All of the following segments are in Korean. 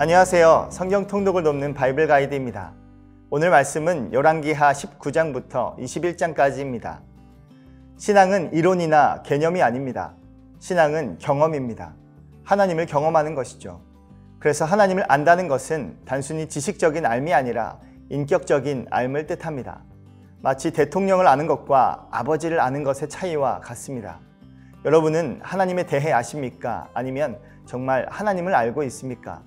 안녕하세요. 성경 통독을 돕는 바이블 가이드입니다. 오늘 말씀은 열왕기하 19장부터 21장까지입니다. 신앙은 이론이나 개념이 아닙니다. 신앙은 경험입니다. 하나님을 경험하는 것이죠. 그래서 하나님을 안다는 것은 단순히 지식적인 알미 아니라 인격적인 알을 뜻합니다. 마치 대통령을 아는 것과 아버지를 아는 것의 차이와 같습니다. 여러분은 하나님에 대해 아십니까? 아니면 정말 하나님을 알고 있습니까?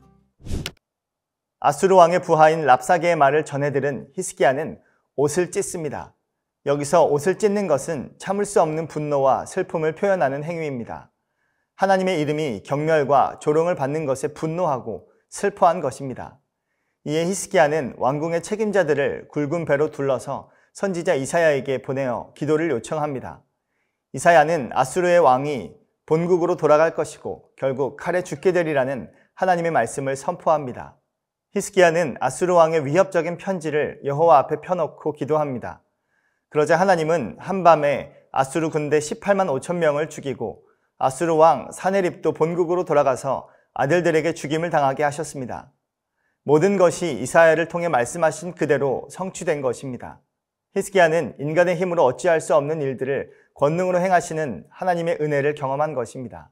아수르 왕의 부하인 랍사게의 말을 전해들은 히스기야는 옷을 찢습니다. 여기서 옷을 찢는 것은 참을 수 없는 분노와 슬픔을 표현하는 행위입니다. 하나님의 이름이 경멸과 조롱을 받는 것에 분노하고 슬퍼한 것입니다. 이에 히스기야는 왕궁의 책임자들을 굵은 배로 둘러서 선지자 이사야에게 보내어 기도를 요청합니다. 이사야는 아수르의 왕이 본국으로 돌아갈 것이고 결국 칼에 죽게 되리라는 하나님의 말씀을 선포합니다. 히스기야는 아수르 왕의 위협적인 편지를 여호와 앞에 펴놓고 기도합니다. 그러자 하나님은 한밤에 아수르 군대 18만 5천 명을 죽이고 아수르 왕 사네립도 본국으로 돌아가서 아들들에게 죽임을 당하게 하셨습니다. 모든 것이 이사야를 통해 말씀하신 그대로 성취된 것입니다. 히스기야는 인간의 힘으로 어찌할 수 없는 일들을 권능으로 행하시는 하나님의 은혜를 경험한 것입니다.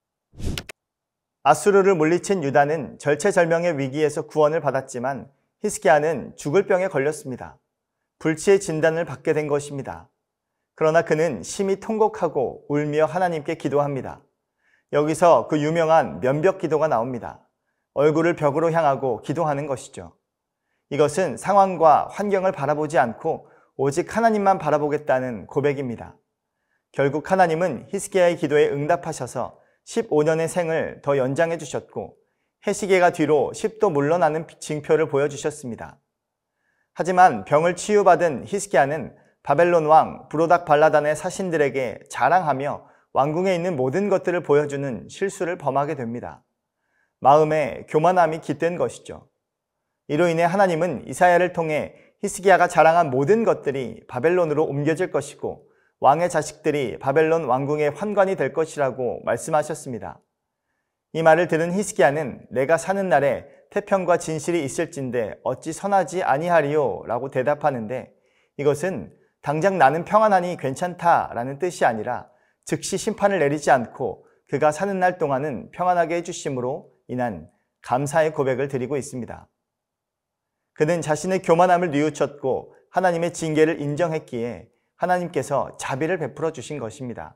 아수르를 물리친 유다는 절체절명의 위기에서 구원을 받았지만 히스기야는 죽을 병에 걸렸습니다. 불치의 진단을 받게 된 것입니다. 그러나 그는 심히 통곡하고 울며 하나님께 기도합니다. 여기서 그 유명한 면벽 기도가 나옵니다. 얼굴을 벽으로 향하고 기도하는 것이죠. 이것은 상황과 환경을 바라보지 않고 오직 하나님만 바라보겠다는 고백입니다. 결국 하나님은 히스기야의 기도에 응답하셔서 15년의 생을 더 연장해 주셨고 해시계가 뒤로 10도 물러나는 징표를 보여주셨습니다. 하지만 병을 치유받은 히스기야는 바벨론 왕 브로닥 발라단의 사신들에게 자랑하며 왕궁에 있는 모든 것들을 보여주는 실수를 범하게 됩니다. 마음에 교만함이 깃든 것이죠. 이로 인해 하나님은 이사야를 통해 히스기야가 자랑한 모든 것들이 바벨론으로 옮겨질 것이고 왕의 자식들이 바벨론 왕궁의 환관이 될 것이라고 말씀하셨습니다. 이 말을 들은 히스기야는 내가 사는 날에 태평과 진실이 있을진데 어찌 선하지 아니하리요? 라고 대답하는데 이것은 당장 나는 평안하니 괜찮다라는 뜻이 아니라 즉시 심판을 내리지 않고 그가 사는 날 동안은 평안하게 해주심으로 인한 감사의 고백을 드리고 있습니다. 그는 자신의 교만함을 뉘우쳤고 하나님의 징계를 인정했기에 하나님께서 자비를 베풀어 주신 것입니다.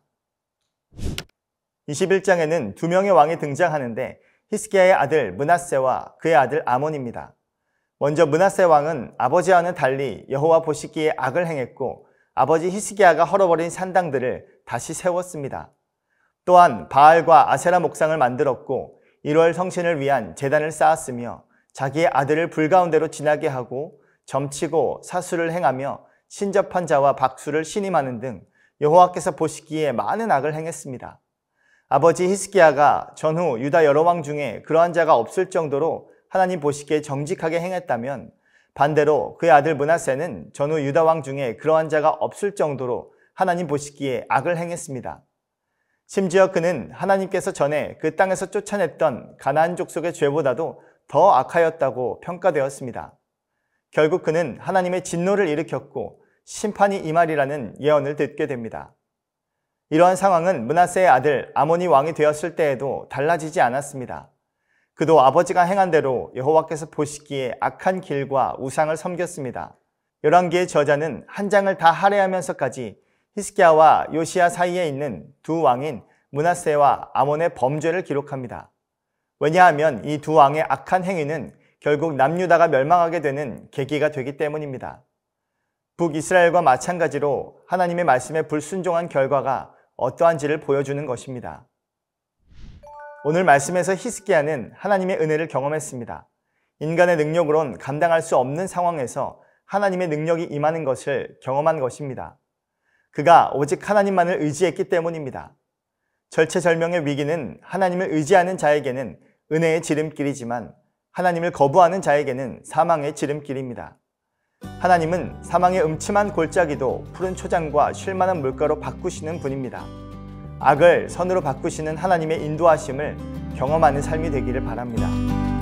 21장에는 두 명의 왕이 등장하는데 히스기야의 아들 므낫세와 그의 아들 아몬입니다. 먼저 므낫세 왕은 아버지와는 달리 여호와 보시기에 악을 행했고 아버지 히스기야가 헐어버린 산당들을 다시 세웠습니다. 또한 바알과 아세라 목상을 만들었고 1월 성신을 위한 제단을 쌓았으며 자기의 아들을 불 가운데로 지나게 하고 점치고 사수를 행하며 신접한 자와 박수를 신임하는 등 여호와께서 보시기에 많은 악을 행했습니다. 아버지 히스기야가 전후 유다 여러 왕 중에 그러한 자가 없을 정도로 하나님 보시기에 정직하게 행했다면 반대로 그의 아들 므낫세는 전후 유다 왕 중에 그러한 자가 없을 정도로 하나님 보시기에 악을 행했습니다. 심지어 그는 하나님께서 전에 그 땅에서 쫓아냈던 가나안 족속의 죄보다도 더 악하였다고 평가되었습니다. 결국 그는 하나님의 진노를 일으켰고 심판이 임하리라는 예언을 듣게 됩니다. 이러한 상황은 므낫세의 아들 아몬이 왕이 되었을 때에도 달라지지 않았습니다. 그도 아버지가 행한 대로 여호와께서 보시기에 악한 길과 우상을 섬겼습니다. 열왕기의 저자는 한 장을 다 할애하면서까지 히스기야와 요시야 사이에 있는 두 왕인 므낫세와 아몬의 범죄를 기록합니다. 왜냐하면 이 두 왕의 악한 행위는 결국 남유다가 멸망하게 되는 계기가 되기 때문입니다. 북이스라엘과 마찬가지로 하나님의 말씀에 불순종한 결과가 어떠한지를 보여주는 것입니다. 오늘 말씀에서 히스기야는 하나님의 은혜를 경험했습니다. 인간의 능력으론 감당할 수 없는 상황에서 하나님의 능력이 임하는 것을 경험한 것입니다. 그가 오직 하나님만을 의지했기 때문입니다. 절체절명의 위기는 하나님을 의지하는 자에게는 은혜의 지름길이지만 하나님을 거부하는 자에게는 사망의 지름길입니다. 하나님은 사망의 음침한 골짜기도 푸른 초장과 쉴만한 물가로 바꾸시는 분입니다. 악을 선으로 바꾸시는 하나님의 인도하심을 경험하는 삶이 되기를 바랍니다.